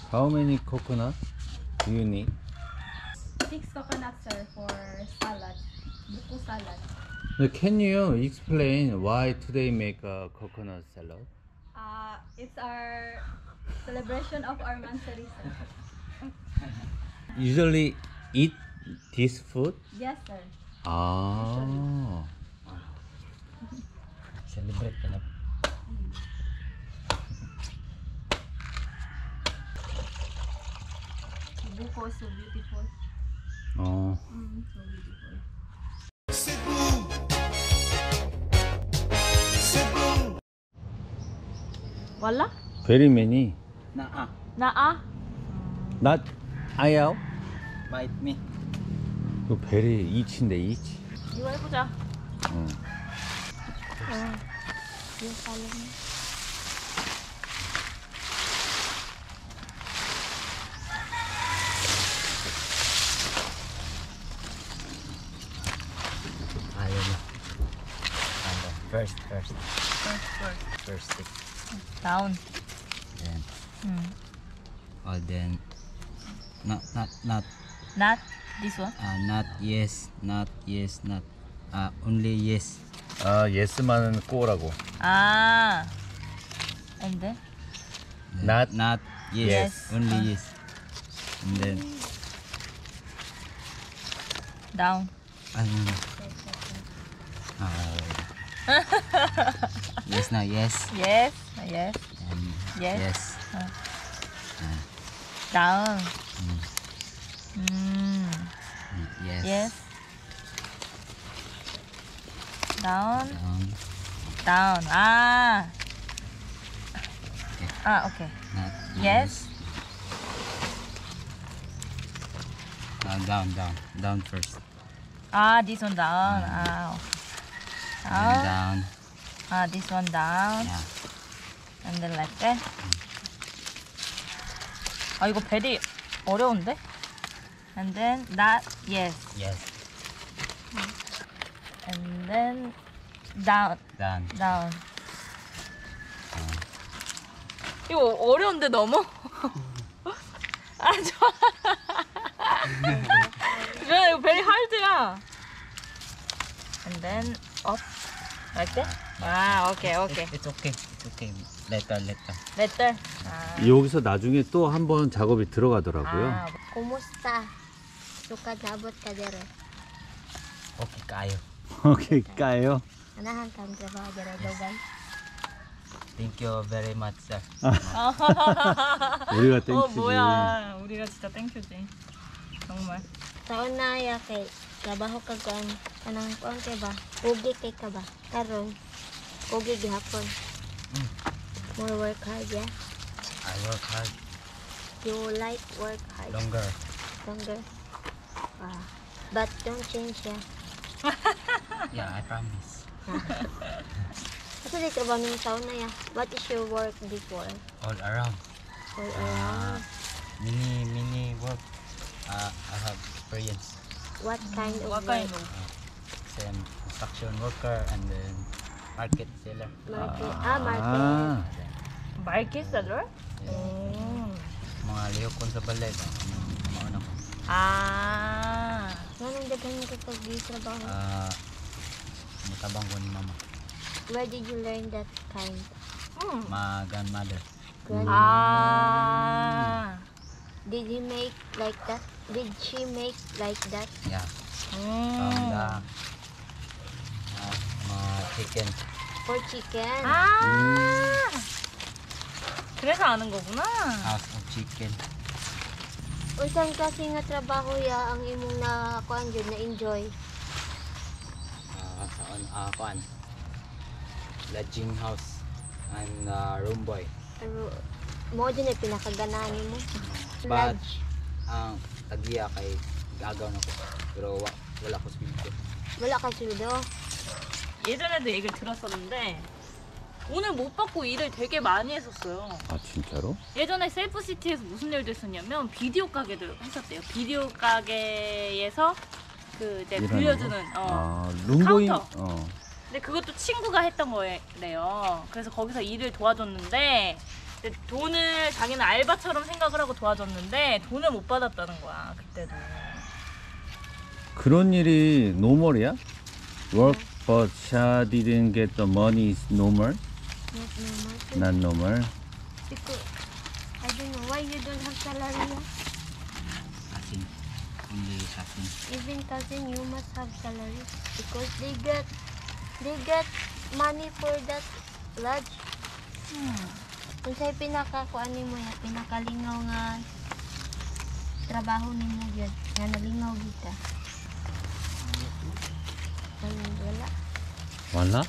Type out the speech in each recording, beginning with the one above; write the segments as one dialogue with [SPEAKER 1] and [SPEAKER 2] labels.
[SPEAKER 1] How many coconut do you need?
[SPEAKER 2] 6 coconuts, sir, for salad. Buko salad.
[SPEAKER 1] Can you explain why today make a coconut salad?
[SPEAKER 2] It's our celebration of our mansari, sir.
[SPEAKER 1] Usually eat this food?
[SPEAKER 2] Yes, sir.
[SPEAKER 1] 아.
[SPEAKER 3] Celebrate ka na.
[SPEAKER 2] Buko is so beautiful.
[SPEAKER 1] 어.
[SPEAKER 2] So beautiful. Wala?
[SPEAKER 1] Very many.
[SPEAKER 3] Naa.
[SPEAKER 2] Naa?
[SPEAKER 1] Not 아야오?
[SPEAKER 3] Bite me.
[SPEAKER 1] 그 very 이치인데 이치.
[SPEAKER 2] 이거 해보자.
[SPEAKER 1] 어.
[SPEAKER 2] Yung salad mo.
[SPEAKER 3] Ayaw na. Ano? First stick.
[SPEAKER 2] Down.
[SPEAKER 3] Then. Oh, then. Not.
[SPEAKER 2] Not this one?
[SPEAKER 3] Not yes. Not yes. Not. Only yes.
[SPEAKER 1] 아, 예스만은 꼬라고.
[SPEAKER 2] Ah. And then?
[SPEAKER 1] Not
[SPEAKER 3] yes.
[SPEAKER 2] Yes.
[SPEAKER 3] Only yes. And then.
[SPEAKER 2] Down.
[SPEAKER 3] Ano? Yes na, yes.
[SPEAKER 2] Yes. Yes.
[SPEAKER 3] And
[SPEAKER 2] Yes.
[SPEAKER 3] yes.
[SPEAKER 2] Down.
[SPEAKER 3] Yes.
[SPEAKER 2] Yes. Down.
[SPEAKER 3] Down.
[SPEAKER 2] Down. Ah. Okay.
[SPEAKER 3] Not
[SPEAKER 2] Yes.
[SPEAKER 3] Down first.
[SPEAKER 2] This one down.
[SPEAKER 3] And
[SPEAKER 2] Down.
[SPEAKER 3] down.
[SPEAKER 2] This one down.
[SPEAKER 3] Yeah.
[SPEAKER 2] And then like that. 이거 베리 어려운데? And then not yes.
[SPEAKER 3] Yes.
[SPEAKER 2] And then down.
[SPEAKER 3] Down.
[SPEAKER 2] Down. 이거 어려운데 너무? 좋아. 좋아, 이거 베리 하드야. And then up. Like that? Okay.
[SPEAKER 3] It's okay. Later.
[SPEAKER 2] Better.
[SPEAKER 1] 여기서 나중에 또 한 번 작업이 들어가더라고요.
[SPEAKER 4] Kumusta? Sukad labot ka dire.
[SPEAKER 3] Okay kayo.
[SPEAKER 1] 오케이, 까요.
[SPEAKER 4] Anahan kang trabaho dire dogan.
[SPEAKER 3] Thank you very much, sir.
[SPEAKER 1] 우리가 땡큐지.
[SPEAKER 2] 뭐야. 우리가 진짜 땡큐지. 정말.
[SPEAKER 4] Taon na ya kay trabaho ka kuan kanang kuan kay ba? Ugi kay ka ba? Karon ugi gihapon. More work hard, yeah?
[SPEAKER 3] I work hard
[SPEAKER 4] You like work hard
[SPEAKER 3] longer.
[SPEAKER 4] longer. But don't change, yeah?
[SPEAKER 3] Yeah, I promise.
[SPEAKER 4] Kasi di trabaho ng taon na, yeah? What is your work before?
[SPEAKER 3] All around.
[SPEAKER 4] All around.
[SPEAKER 3] Mini work. I have experience.
[SPEAKER 4] What kind of
[SPEAKER 2] What
[SPEAKER 4] work?
[SPEAKER 2] kind of?
[SPEAKER 3] Same construction worker and then market seller.
[SPEAKER 4] Market.
[SPEAKER 1] 아,
[SPEAKER 2] Market seller?
[SPEAKER 3] Mga lihokon sa balay. Mga ko.
[SPEAKER 4] Anong daghan mo kapag di trabaho?
[SPEAKER 3] Mutabang ko ni mama.
[SPEAKER 4] Where did you learn that kind?
[SPEAKER 3] My grandmother.
[SPEAKER 4] Did he make like that? Did she make like that?
[SPEAKER 3] Yeah. From the chicken.
[SPEAKER 4] For chicken?
[SPEAKER 2] 그래서 아는 거구나.
[SPEAKER 3] House of chicken.
[SPEAKER 4] Unsan kasi nga trabaho ya ang imong na kuan jud na enjoy?
[SPEAKER 3] Kuan. Lodging house and room boy.
[SPEAKER 4] Pero mo din ay pinakaganahan nimo.
[SPEAKER 3] But
[SPEAKER 4] Lodge.
[SPEAKER 3] ang tagiya kay gagaw na ko. Pero wala ko sweldo.
[SPEAKER 4] Wala ka sweldo.
[SPEAKER 2] 예전에도 얘기를 들었었는데 오늘 못 받고 일을 되게 많이 했었어요.
[SPEAKER 1] 아, 진짜로?
[SPEAKER 2] 예전에 셀프시티에서 무슨 일도 했었냐면 비디오 가게도 했었대요. 비디오 가게에서 그 이제 빌려주는
[SPEAKER 1] 룸보이.
[SPEAKER 2] 근데 그것도 친구가 했던 거래요. 그래서 거기서 일을 도와줬는데 근데 돈을 자기는 알바처럼 생각을 하고 도와줬는데 돈을 못 받았다는 거야 그때도.
[SPEAKER 1] 그런 일이 노멀이야? Work but Sha didn't get the money is normal?
[SPEAKER 4] Not normal.
[SPEAKER 1] Not normal.
[SPEAKER 4] Because I don't know why you don't have salary.
[SPEAKER 3] Asin. Only asin.
[SPEAKER 4] Even cousin, you must have salary because they get money for that lodge. Kung sa'yo pinakakuan mo ya, pinakalingaw nga trabaho nimo gyud, nga nalingaw gyud ka. Wala.
[SPEAKER 1] Wala?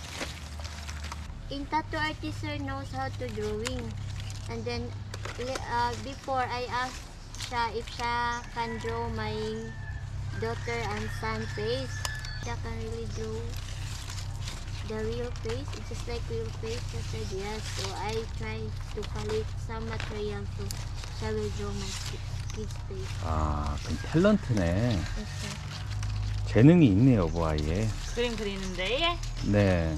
[SPEAKER 4] In tattoo artist sir knows how to drawing. And then before I asked siya if siya can draw my daughter and son face. Siya can really draw the real face. It's just like real face. She said yes. So I tried to collect some material so siya will draw my kid's face.
[SPEAKER 1] 아, 그럼 탤런트네.
[SPEAKER 4] Yes, sir.
[SPEAKER 1] 재능이 있네, 여보 아예.
[SPEAKER 2] 그림 그리는데
[SPEAKER 1] 네.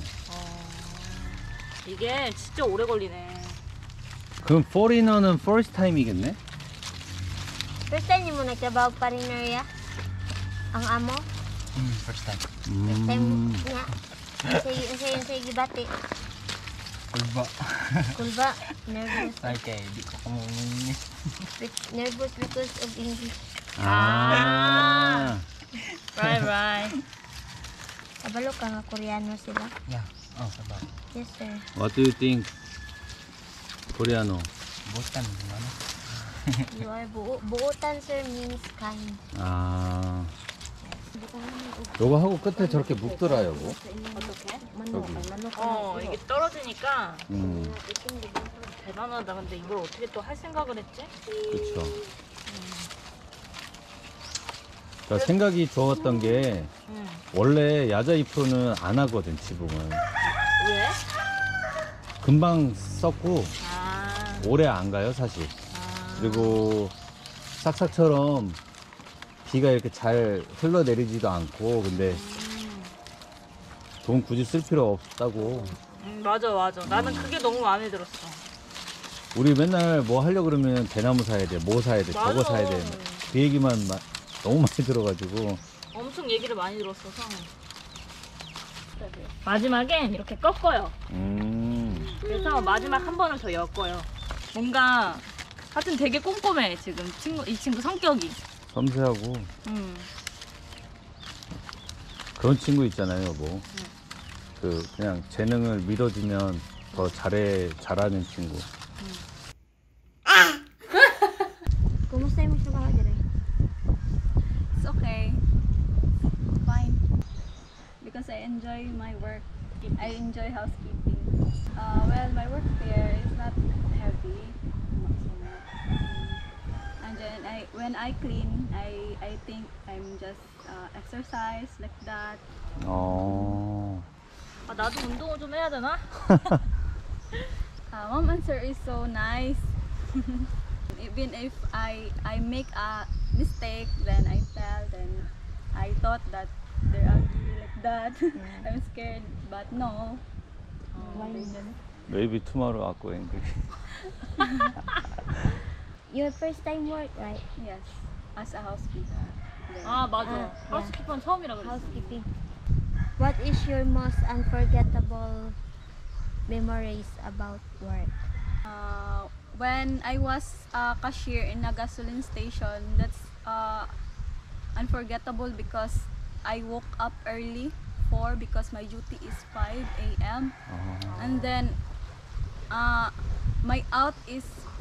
[SPEAKER 2] 이게 진짜 오래 걸리네.
[SPEAKER 1] 그럼 foreigner는 first time이겠네?
[SPEAKER 4] First time mo nagtrabaho pa rin ya? Ang amo?
[SPEAKER 3] First time.
[SPEAKER 4] First time nga. Say gibati.
[SPEAKER 3] Kulba.
[SPEAKER 4] Kulba. Nervous.
[SPEAKER 3] Okay, di ko kumuminis.
[SPEAKER 4] Nervous because of English.
[SPEAKER 1] 아.
[SPEAKER 2] Right.
[SPEAKER 4] Kabalo ka nga Koreano sila?
[SPEAKER 3] Yeah. Oh, sabaw.
[SPEAKER 4] Yes, sir.
[SPEAKER 1] What do you think? Koreano.
[SPEAKER 3] Butan, gimana?
[SPEAKER 4] You are buutan, sir, means kind.
[SPEAKER 1] 아. 요거 하고 끝에 저렇게 묶더라, 여보.
[SPEAKER 2] 어떻게?
[SPEAKER 1] 여기.
[SPEAKER 2] 이게 떨어지니까
[SPEAKER 1] 음,
[SPEAKER 2] 대단하다. 근데 이걸 어떻게 또 할 생각을 했지?
[SPEAKER 1] 그쵸. 그러니까 생각이 좋았던 게 원래 야자이 프로는 안 하거든, 지붕을.
[SPEAKER 2] 왜?
[SPEAKER 1] 금방 썼고
[SPEAKER 2] 아.
[SPEAKER 1] 오래 안 가요, 사실. 그리고 싹싹처럼 비가 이렇게 잘 흘러내리지도 않고, 근데 돈 굳이 쓸 필요 없다고.
[SPEAKER 2] 맞아. 나는 그게 너무 마음에 들었어.
[SPEAKER 1] 우리 맨날 뭐 하려고 그러면 대나무 사야 돼, 뭐 사야 돼, 저거
[SPEAKER 2] 맞아.
[SPEAKER 1] 사야 돼. 그 얘기만 너무 많이 들어가지고.
[SPEAKER 2] 엄청 얘기를 많이 들었어서. 마지막엔 이렇게 꺾어요. 그래서 마지막 한 번을 더 엮어요. 뭔가 하여튼 되게 꼼꼼해 지금 이 친구 성격이.
[SPEAKER 1] 섬세하고 그런 친구 있잖아요, 뭐. 그냥 재능을 믿어주면 더 잘하는 친구.
[SPEAKER 4] Kumusta yung trabaho dire?
[SPEAKER 5] It's okay. Fine. Because I enjoy my work. I enjoy housekeeping. Well, my work there is not heavy. Not so much. And then when I clean, I think I'm just exercise like that.
[SPEAKER 2] 나도 운동을 좀 해야 되나?
[SPEAKER 5] Mom and sir is so nice. Even if I make a mistake, then I tell. Then I thought that they're angry like that. I'm scared, but no.
[SPEAKER 1] Maybe tomorrow I'll go angry.
[SPEAKER 4] Your first time work, right?
[SPEAKER 5] Yes, as a housekeeper. Then,
[SPEAKER 2] 아 맞아.
[SPEAKER 4] 아,
[SPEAKER 2] 하우스키퍼는 처음이라 그랬어.
[SPEAKER 4] Housekeeping. What is your most unforgettable memories about work?
[SPEAKER 5] when I was a cashier in a gasoline station, that's unforgettable because I woke up early 4 because my duty is 5 a.m. And then my out is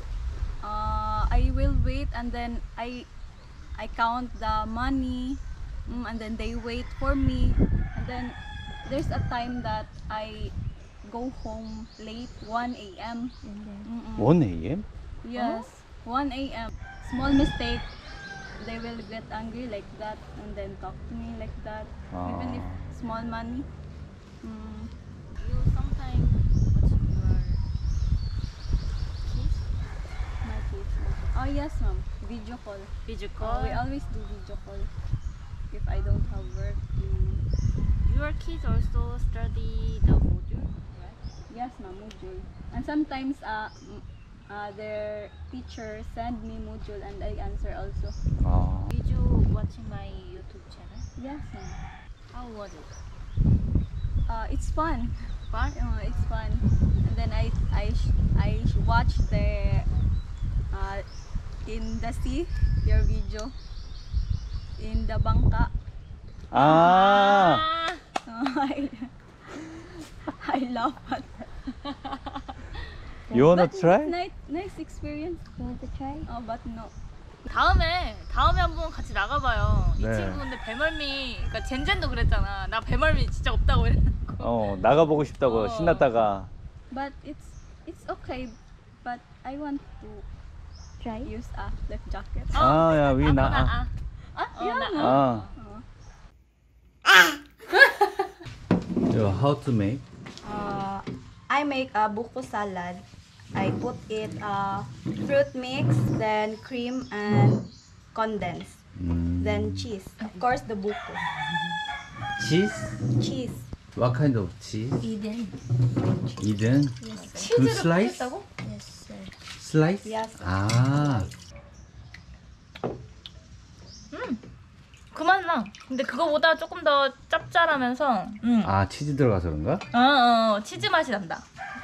[SPEAKER 5] I will wait, and then I count the money, and then they wait for me, and then there's a time that I go home late 1 a.m.
[SPEAKER 1] 1 a.m.?
[SPEAKER 5] Yes, 1 a.m. Small mistake, they will get angry like that and then talk to me like that. Even if small money.
[SPEAKER 2] You sometimes watch your kids?
[SPEAKER 5] My kids. Oh yes, ma'am. Video call.
[SPEAKER 2] Video
[SPEAKER 5] We
[SPEAKER 2] call?
[SPEAKER 5] always do video call if I don't have work.
[SPEAKER 2] Your kids also study the module, right?
[SPEAKER 5] Yes, ma'am. Module. And sometimes their teacher send me module and I answer also.
[SPEAKER 1] 아,
[SPEAKER 2] Did you watch my YouTube channel?
[SPEAKER 5] Yes.
[SPEAKER 2] How was it?
[SPEAKER 5] It's fun.
[SPEAKER 2] Fun?
[SPEAKER 5] It's fun. And then I watch the in the sea your video in the bangka.
[SPEAKER 1] 아,
[SPEAKER 5] I love it.
[SPEAKER 1] you wanna
[SPEAKER 5] But
[SPEAKER 1] try?
[SPEAKER 5] nice experience.
[SPEAKER 4] You want to try?
[SPEAKER 5] But no.
[SPEAKER 2] 다음에 한번 같이 나가봐요. 이
[SPEAKER 1] 네.
[SPEAKER 2] 친구 근데 배멀미, 그러니까 젠젠도 그랬잖아. 나 배멀미 진짜 없다고 이래놓고.
[SPEAKER 1] 나가보고 싶다고 신났다가.
[SPEAKER 5] But it's okay. But I want to
[SPEAKER 4] Try?
[SPEAKER 5] use a life jacket.
[SPEAKER 1] 아, 야, 위 나.
[SPEAKER 2] 나.
[SPEAKER 1] Yo, how to make?
[SPEAKER 5] I make a buko salad. I put it fruit mix, then cream and condensed, then cheese. Of course, the buko.
[SPEAKER 1] Cheese?
[SPEAKER 5] Cheese.
[SPEAKER 1] What kind of cheese?
[SPEAKER 4] Eden.
[SPEAKER 1] Eden? 그 slice?
[SPEAKER 4] Yes, sir.
[SPEAKER 1] Slice?
[SPEAKER 5] Yes.
[SPEAKER 1] 아,
[SPEAKER 2] 그만 나. 근데 그거보다 조금 더 짭짤하면서.
[SPEAKER 1] 아, 치즈 들어가서 그런가?
[SPEAKER 2] 치즈 맛이 난다.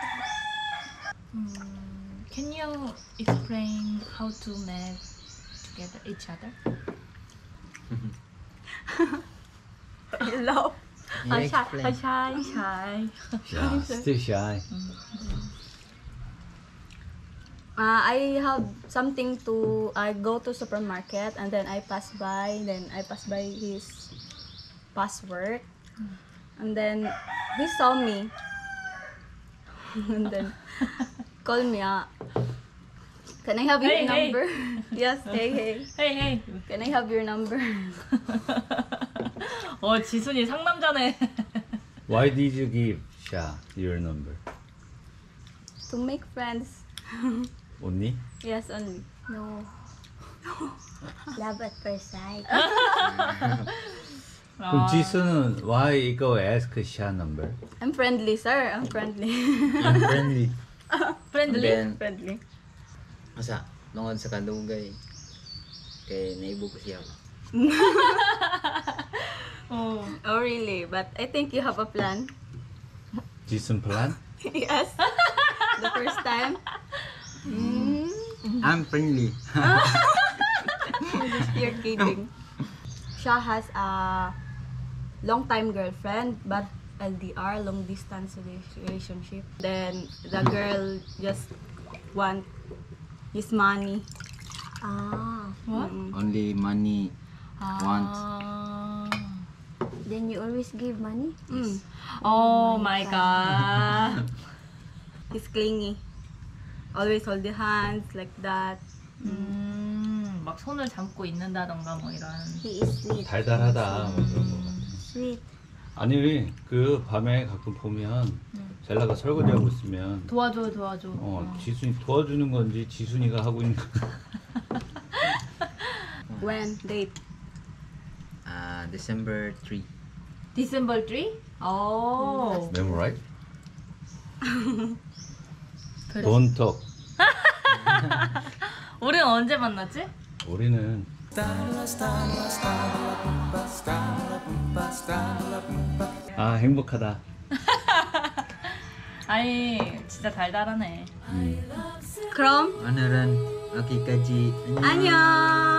[SPEAKER 2] Can you explain how to make together each other?
[SPEAKER 5] I love.
[SPEAKER 3] You explain.
[SPEAKER 2] shy.
[SPEAKER 1] 야, still shy.
[SPEAKER 5] I have something to. I go to supermarket and then I pass by. Then I pass by his password, and then he saw me, and then call me. Can I have your
[SPEAKER 2] Hey, hey.
[SPEAKER 5] number? Yes. Hey.
[SPEAKER 2] Hey.
[SPEAKER 5] Can I have your number?
[SPEAKER 2] 지순이 상남자네.
[SPEAKER 1] Why did you give Sha your number?
[SPEAKER 5] To make friends.
[SPEAKER 1] 언니?
[SPEAKER 5] Yes, only.
[SPEAKER 4] No. Love at first sight.
[SPEAKER 1] 그럼 지수는 why go ask Sha number?
[SPEAKER 5] I'm friendly, sir. I'm friendly.
[SPEAKER 3] I'm friendly.
[SPEAKER 2] Friendly?
[SPEAKER 3] Then,
[SPEAKER 5] friendly.
[SPEAKER 3] masa, nungod sa kadugay, kay naibo ko siya.
[SPEAKER 2] 어.
[SPEAKER 5] Oh, really? But I think you have a plan.
[SPEAKER 1] 지순 plan?
[SPEAKER 5] Yes. The first time.
[SPEAKER 3] I'm friendly.
[SPEAKER 5] You're kidding. Sha has a long-time girlfriend, but LDR, long distance relationship. Then the girl just want his money.
[SPEAKER 2] What?
[SPEAKER 3] Only money wants.
[SPEAKER 4] Then you always give money?
[SPEAKER 2] Oh my god.
[SPEAKER 5] He's clingy. Always hold the hands like that.
[SPEAKER 2] 막 손을 잡고 있는다던가 뭐 이런.
[SPEAKER 4] He is sweet.
[SPEAKER 1] 달달하다 뭐 그런 거.
[SPEAKER 4] Sweet.
[SPEAKER 1] 아니 그 밤에 가끔 보면 젤라가 설거지하고 있으면
[SPEAKER 2] 도와줘.
[SPEAKER 1] 지순이 도와주는 건지 지순이가 하고 있는 건지.
[SPEAKER 5] When? Date?
[SPEAKER 3] December 3.
[SPEAKER 2] December 3? 오.
[SPEAKER 1] Memorize? Don't talk.
[SPEAKER 2] 우리는 언제 만났지?
[SPEAKER 1] 우리는 아 행복하다.
[SPEAKER 2] 아니 진짜 달달하네.
[SPEAKER 5] 그럼
[SPEAKER 3] Ano ran? Okay, kaji.
[SPEAKER 5] 안녕.